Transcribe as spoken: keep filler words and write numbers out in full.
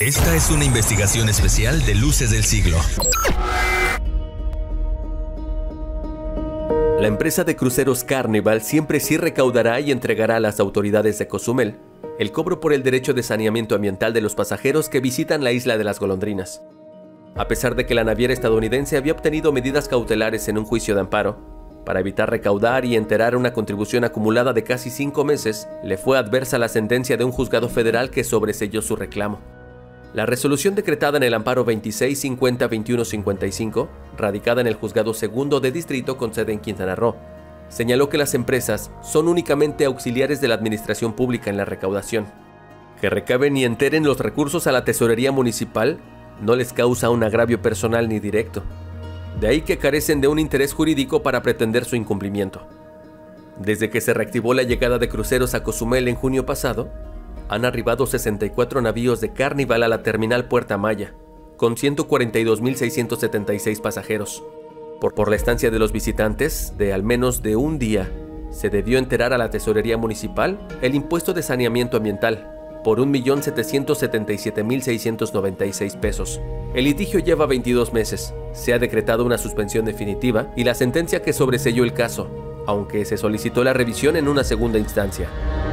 Esta es una investigación especial de Luces del Siglo. La empresa de cruceros Carnival siempre sí recaudará y entregará a las autoridades de Cozumel el cobro por el derecho de saneamiento ambiental de los pasajeros que visitan la isla de las Golondrinas. A pesar de que la naviera estadounidense había obtenido medidas cautelares en un juicio de amparo, para evitar recaudar y enterar una contribución acumulada de casi cinco meses, le fue adversa la sentencia de un juzgado federal que sobreseyó su reclamo. La resolución decretada en el amparo veintiséis cincuenta veintiuno cincuenta y cinco, radicada en el juzgado segundo de distrito con sede en Quintana Roo, señaló que las empresas son únicamente auxiliares de la administración pública en la recaudación. Que recaben y enteren los recursos a la tesorería municipal no les causa un agravio personal ni directo. De ahí que carecen de un interés jurídico para pretender su incumplimiento. Desde que se reactivó la llegada de cruceros a Cozumel en junio pasado, han arribado sesenta y cuatro navíos de Carnival a la terminal Puerta Maya, con ciento cuarenta y dos mil seiscientos setenta y seis pasajeros. Por, por la estancia de los visitantes, de al menos de un día, se debió enterar a la tesorería municipal el impuesto de saneamiento ambiental, por un millón setecientos setenta y siete mil seiscientos noventa y seis pesos. El litigio lleva veintidós meses, se ha decretado una suspensión definitiva y la sentencia que sobreseyó el caso, aunque se solicitó la revisión en una segunda instancia.